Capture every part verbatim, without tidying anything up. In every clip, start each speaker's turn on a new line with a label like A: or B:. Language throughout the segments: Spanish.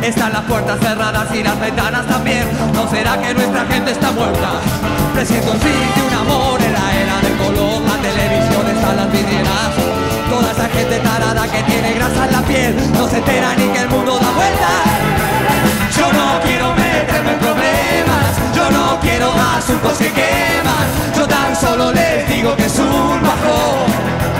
A: Están las puertas cerradas y las ventanas también. ¿No será que nuestra gente está muerta? Presiento el fin de un amor en la era del color. La televisión está en las vidrieras. Toda esa gente tarada que tiene grasa en la piel no se entera ni que el mundo da vueltas. Yo no quiero meterme en problemas, yo no quiero asuntos que queman. Yo tan solo les digo que es un bajón.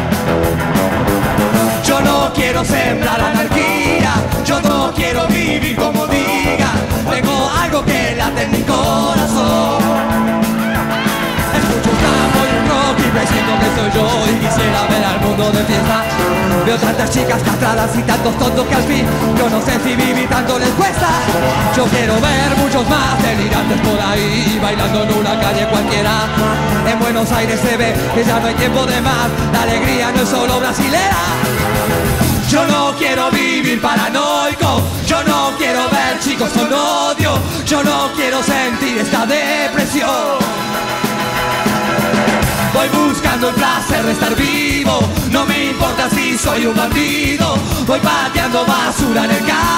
A: Yo no quiero sembrar anarquía, yo no quiero vivir como diga. Tengo algo que late en mi corazón. Escucho un campo y un rock y me siento que soy yo. Y quisiera ver al mundo de fiesta. Veo tantas chicas castradas y tantos tontos que al fin yo no sé si vivir tanto les cuesta. Yo quiero ver muchos más delirantes por ahí, bailando en una calle cualquiera. En Buenos Aires se ve que ya no hay tiempo de más. La alegría no es solo brasilera. Yo no quiero vivir paranoico, yo no quiero ver chicos con odio, yo no quiero sentir esta depresión. Voy buscando el placer de estar vivo, no me importa si soy un bandido. Voy pateando basura en el campo.